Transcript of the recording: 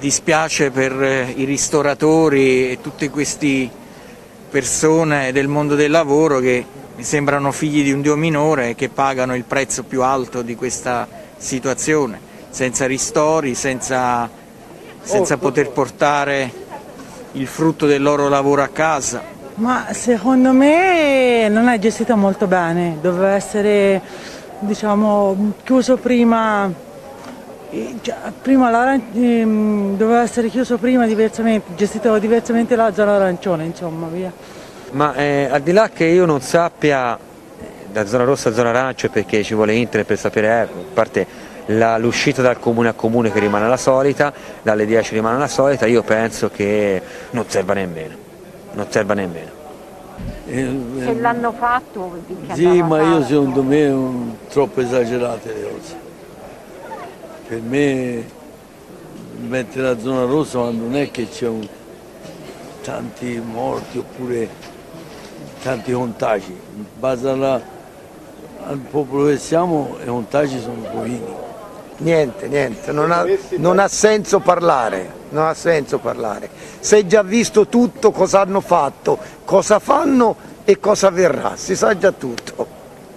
dispiace per i ristoratori e tutte queste persone del mondo del lavoro che mi sembrano figli di un dio minore e che pagano il prezzo più alto di questa situazione, senza ristori, senza poter portare il frutto del loro lavoro a casa. Ma secondo me non è gestita molto bene, doveva essere, diciamo, chiuso prima, doveva essere chiuso prima diversamente, gestito diversamente la zona arancione, insomma, via. Ma al di là che io non sappia da zona rossa a zona arancia, perché ci vuole internet per sapere, a parte l'uscita dal comune a comune che rimane la solita, dalle 10 rimane la solita, io penso che non serva nemmeno, Se l'hanno fatto, sì, ma io secondo me troppo esagerate le cose. Per me mettere la zona rossa quando non è che c'è tanti morti oppure tanti contagi, in base al popolo che siamo i contagi sono pochini. Niente, non ha senso parlare, Si è già visto tutto, cosa hanno fatto, cosa fanno e cosa verrà, si sa già tutto.